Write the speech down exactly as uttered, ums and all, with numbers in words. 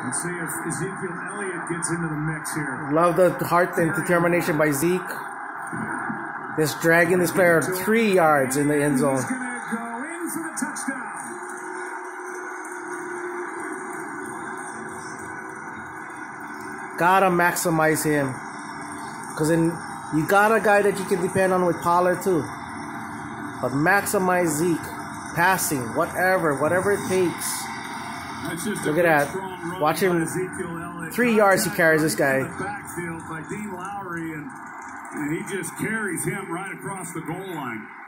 And see if Ezekiel Elliott gets into the mix here. Love the heart and determination by Zeke. Just dragging this player three yards in the end zone. He's going to go in for the touchdown. Gotta maximize him. Because then you got a guy that you can depend on with Pollard too. But maximize Zeke. Passing, whatever, whatever it takes. Look at that. Watch him. Three yards he carries this guy. Backfield by Dean Lowry, and, and he just carries him right across the goal line.